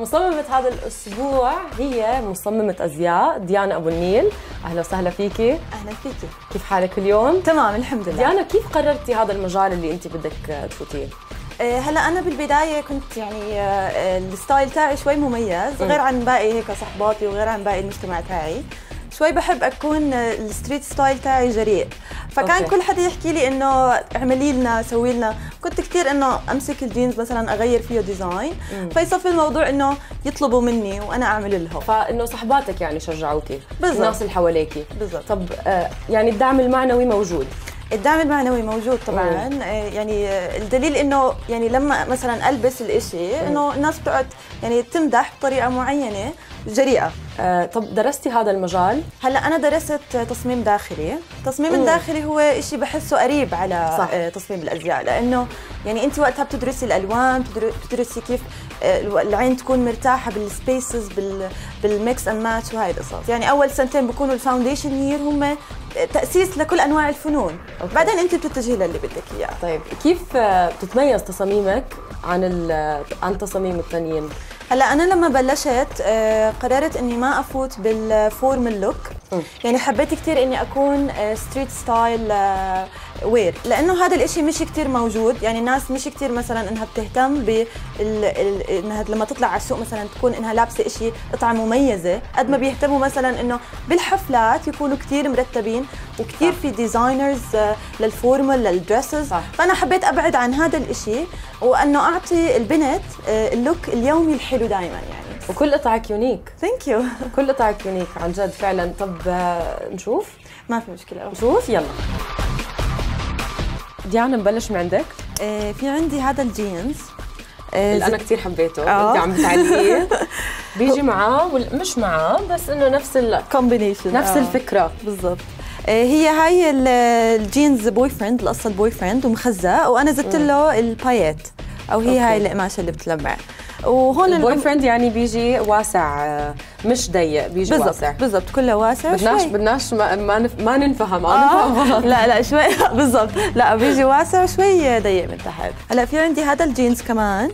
مصممة هذا الأسبوع هي مصممة أزياء ديانا أبو النيل. أهلا وسهلا فيكي. أهلا فيكي. كيف حالك اليوم؟ تمام الحمد لله. ديانا، كيف قررتي هذا المجال اللي أنت بدك تفوتيه؟ هلا أنا بالبداية كنت يعني الستايل تاعي شوي مميز غير عن باقي هيك صحباتي وغير عن باقي المجتمع تاعي. شوي بحب أكون الستريت ستايل تاعي جريء، فكان كل حدا يحكي لي إنه اعملي لنا سوي لنا. كنت كثير إنه أمسك الجينز مثلا أغير فيه ديزاين، فيصفي الموضوع إنه يطلبوا مني وأنا أعمل لهم. فإنه صحباتك يعني شجعوكي، بالضبط، الناس اللي حواليكي. بالضبط. طب يعني الدعم المعنوي موجود؟ الدعم المعنوي موجود طبعا. يعني الدليل انه يعني لما مثلا البس الاشي انه الناس بتقعد يعني تمدح بطريقه معينه جريئه. طب درستي هذا المجال؟ هلا انا درست تصميم داخلي. التصميم الداخلي هو شيء بحسه قريب على صح. تصميم الازياء، لانه يعني انت وقتها بتدرسي الالوان، بتدرسي كيف العين تكون مرتاحه بالسبيسز بالميكس اند ماتش وهي القصص. يعني اول سنتين بكونوا الفاونديشن يير هم تأسيس لكل أنواع الفنون. بعدين أنت بتتجهي للي بدك إياه. طيب كيف بتتميز تصاميمك عن تصاميم الثانيين؟ هلا أنا لما بلشت قررت إني ما أفوت بالفورمال لوك. يعني حبيت كثير إني أكون ستريت ستايل وير، لأنه هذا الإشي مش كثير موجود. يعني الناس مش كثير مثلا إنها بتهتم إنها لما تطلع على السوق مثلا تكون إنها لابسة إشي قطعة مميزة، قد ما بيهتموا مثلا إنه بالحفلات يكونوا كثير مرتبين وكثير في ديزاينرز للفورمال للدريسز. فأنا حبيت أبعد عن هذا الإشي وأنه أعطي البنت اللوك اليومي الحلو دائما يعني. وكل قطعك يونيك. ثانك يو. كل قطعك يونيك عن جد فعلا. طب نشوف. ما في مشكلة. نشوف يلا. ديانا نبلش من عندك. في عندي هذا الجينز اللي أنا كثير حبيته. أنت عم بتعلقيه. بيجي معاه مش معاه بس إنه نفس الكومبينيشن، نفس الفكرة بالضبط. هي الجينز بوي فريند، القصة البوي فريند ومخزق، وأنا زدت له البايات أو هي هاي القماشة اللي بتلمع. وهون البوي فريند يعني بيجي واسع مش ضيق، بيجي بالزبط واسع. بالضبط كله واسع. بدناش ما ننفهم غلط. لا شوي بالضبط. لا بيجي واسع شوي ضيق من تحت. هلا في عندي هذا الجينز كمان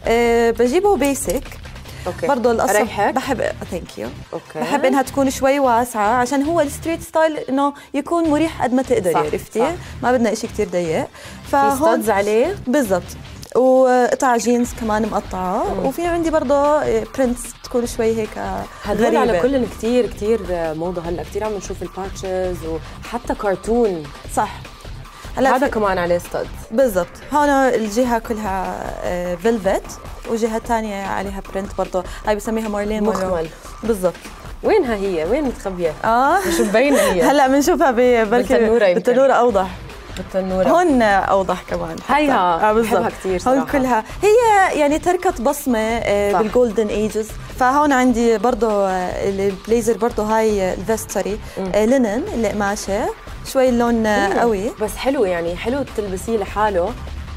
بجيبه بيسك. اوكي. برضه القصه ريحك؟ بحب ثانك يو. اوكي. بحب انها تكون شوي واسعه عشان هو الستريت ستايل انه يكون مريح قد ما تقدري. عرفتي؟ ما بدنا شيء كثير ضيق. في ستادز عليه بالضبط، وقطع جينز كمان مقطعه. وفي عندي برضه برنتس تكون شوي هيك هدول غريبة. على كل كثير كثير موضه هلا، كثير عم نشوف الباتشز وحتى كرتون. صح. هلا هذا كمان عليه ستاد. بالضبط. هون الجهه كلها فيلفت والجهه الثانيه عليها برنت برضه. هاي بسميها مارلين مخمل. بالضبط. وينها هي؟ وين متخبيه؟ مش مبينه هي. هلا بنشوفها بالتنوره. بالتنوره اوضح. بالتنوره هون اوضح كمان. هيها بالضبط كثير صراحه. هون كلها هي يعني تركت بصمه بالجولدن ايجز. فهون عندي برضه البليزر برضه هاي الفيست سوري لينن القماشه شوي اللون قوي بس حلو. يعني حلو تلبسيه لحاله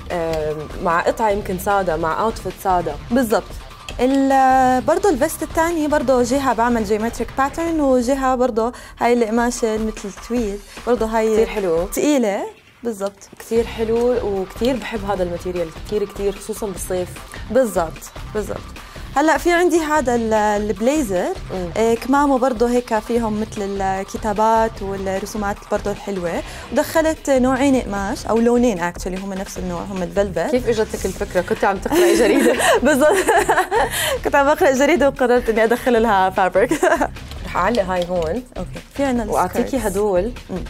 مع قطعه يمكن ساده مع اوتفيت ساده. بالضبط. برضه الفيست الثاني برضه جهه بعمل جيومتريك باترن، وجهه برضه هاي القماشه مثل التويل برضه هاي كثير حلو ثقيله. بالضبط كثير حلو وكثير بحب هذا الماتيريال كثير خصوصا بالصيف. بالضبط. هلا في عندي هذا البليزر كمامه برضه هيك فيهم مثل الكتابات والرسومات برضه الحلوه، ودخلت نوعين قماش او لونين اكشلي هم نفس النوع، هم الفلفت. كيف اجتك الفكره؟ كنت عم تقراي جريده؟ بالضبط. كنت عم بقرا جريده وقررت اني ادخل لها فابريك. رح اعلق هاي هون. اوكي. في عندنا واعطيكي هدول.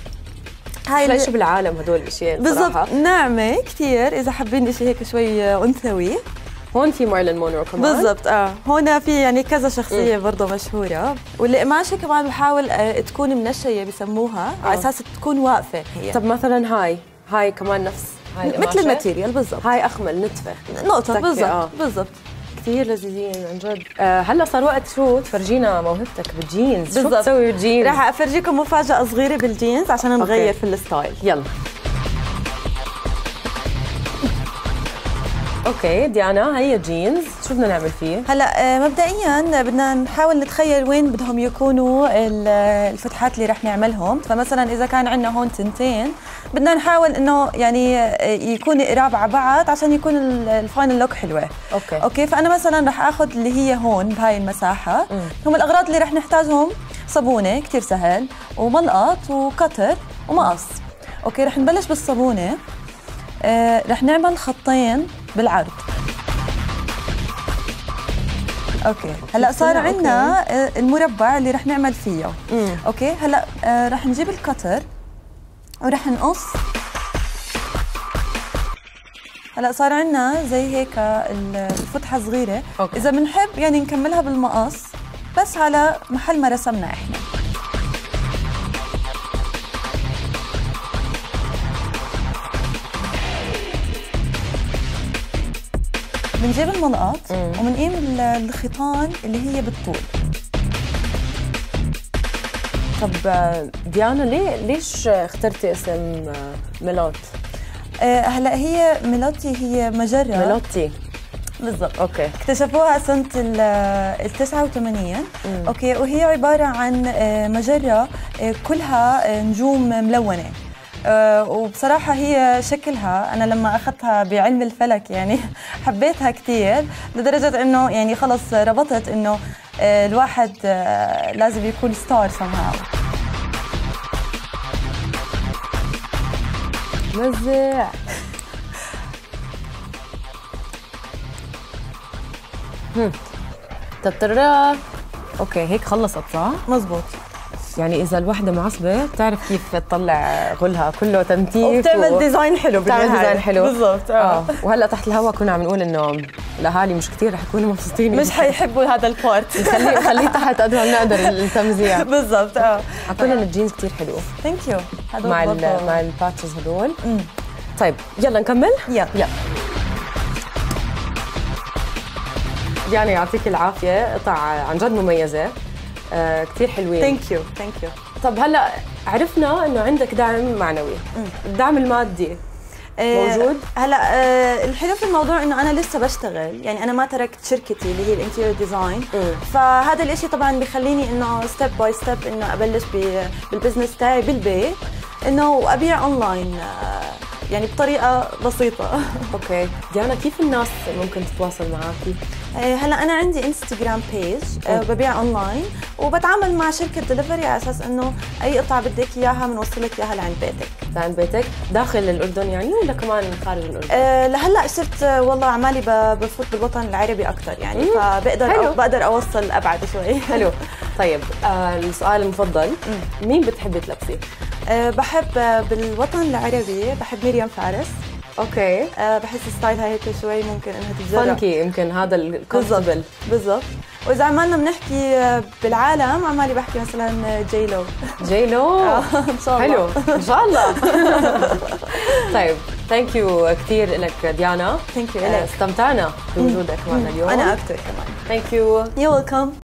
هاي ليش بالعالم هدول الاشياء بالضبط ناعمه كثير اذا حابين شيء هيك شوي انثوي. هون في مارلين مونرو كمان. بالضبط. هون في يعني كذا شخصيه برضه مشهوره. والقماشه كمان بحاول تكون منشيه بسموها على اساس تكون واقفه هي. طب مثلا هاي كمان نفس هاي القماشه مثل الماتيريال بالضبط. هاي اخمل نتفه نقطه. بالضبط بالضبط. كثير لذيذين عن جد. هلا صار وقت شو تفرجينا موهبتك بالجينز. بالضبط. شو بتسوي بالجينز؟ رح افرجيكم مفاجاه صغيره بالجينز عشان نغير في الستايل. يلا. اوكي ديانا، هي جينز، شو بدنا نعمل فيه؟ هلا مبدئيا بدنا نحاول نتخيل وين بدهم يكونوا الفتحات اللي رح نعملهم. فمثلا اذا كان عندنا هون تنتين بدنا نحاول انه يعني يكون قراب على بعض عشان يكون الفاينل لوك حلوه. اوكي فانا مثلا رح اخذ اللي هي هون بهاي المساحه. هم الاغراض اللي رح نحتاجهم: صابونه كثير سهل، وملقط، وكتر، ومقص. اوكي رح نبلش بالصابونه. رح نعمل خطين بالعرض. اوكي هلا صار عندنا المربع اللي رح نعمل فيه. اوكي هلا رح نجيب الكتر ورح نقص. هلا صار عندنا زي هيك الفتحه صغيره. اذا بنحب يعني نكملها بالمقص بس على محل ما رسمنا احنا. بنجيب الملقط وبنقيم الخيطان اللي هي بالطول. طب ديانا ليش اخترتي اسم ميلوت؟ هلا هي ميلوتي هي مجرة. ميلوتي بالضبط. اوكي اكتشفوها سنة ال 89. اوكي وهي عبارة عن مجرة كلها نجوم ملونة. وبصراحة هي شكلها أنا لما أخذتها بعلم الفلك يعني حبيتها كثير لدرجة إنه يعني خلص ربطت إنه الواحد لازم يكون ستار somehow. مزع. تترى اوكي هيك خلصت صح؟ مزبوط. يعني اذا الوحده معصبه بتعرف كيف تطلع غلها كله تنتيف وبتعمل ديزاين حلو. بتعمل ديزاين حلو بالضبط. وهلا تحت الهواء كنا عم نقول انه الاهالي مش كثير رح يكونوا مبسوطين، مش حيحبوا هذا البارت. خليه تحت قد ما بنقدر التمزيع. بالضبط. عطونا الجينز كثير حلو. ثانك يو. مع الباتشز هدول. طيب يلا نكمل. يلا. يعني يعطيك العافيه، قطع عن جد مميزه كثير حلوين. ثانك يو. طب هلا عرفنا انه عندك دعم معنوي. الدعم المادي موجود؟ هلا الحلو في الموضوع انه انا لسه بشتغل، يعني انا ما تركت شركتي اللي هي الانتيريور ديزاين. فهذا الشيء طبعا بخليني انه ستيب باي ستيب انه ابلش بالبزنس تاعي بالبيت، انه ابيع اونلاين يعني بطريقه بسيطه. اوكي ديانا كيف الناس ممكن تتواصل معك؟ هلا انا عندي انستغرام بيج ببيع اونلاين وبتعامل مع شركه دليفري على اساس انه اي قطعه بدك اياها بنوصلك اياها لعند بيتك. لعند بيتك داخل الاردن يعني ولا كمان خارج الاردن؟ لهلا صرت والله عمالي بفوت بالوطن العربي اكثر يعني بقدر اوصل ابعد شوي. حلو. طيب السؤال المفضل، مين بتحبي تلبسي؟ بحب بالوطن العربي بحب مريم فارس. اوكي بحس ستايل هيك شوي ممكن انها تتجرأ. فانكي يمكن هذا الكونسبل. بالضبط. واذا عمالنا بنحكي بالعالم عمالي بحكي مثلا جيلو. ان شاء الله. حلو ان شاء الله. طيب ثانك يو كثير لك ديانا. ثانك يو لك. استمتعنا بوجودك معنا اليوم. انا اكثر كمان. ثانك يو. يو ويلكم.